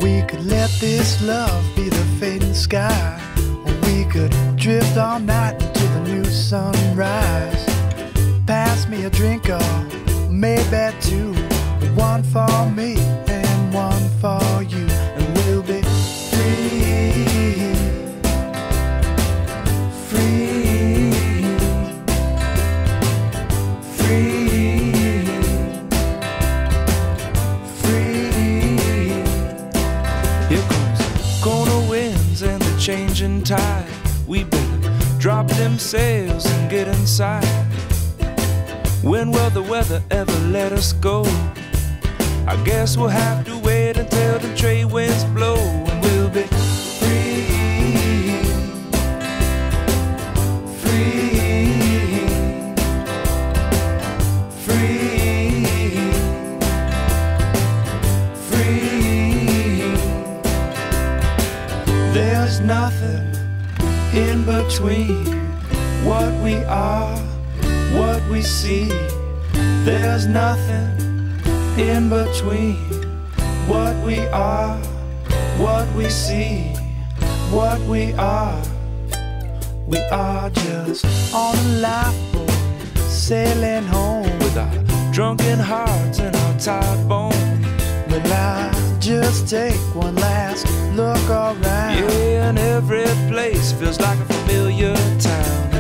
We could let this love be the fading sky, or we could drift all night until the new sunrise. Pass me a drink or maybe two, one for me and one for you, and we'll be free, free, free, free. Here comes corner winds and the changing tide. We better drop them sails and get inside. When will the weather ever let us go? I guess we'll have to wait until the trade winds blow, and we'll be free, free, free, free. There's nothing in between what we are, what we see. There's nothing in between what we are, what we see, what we are. We are just on a lifeboat sailing home With our drunken hearts and our tired bones. Will I just take one last look around? Yeah, and every place feels like a familiar town.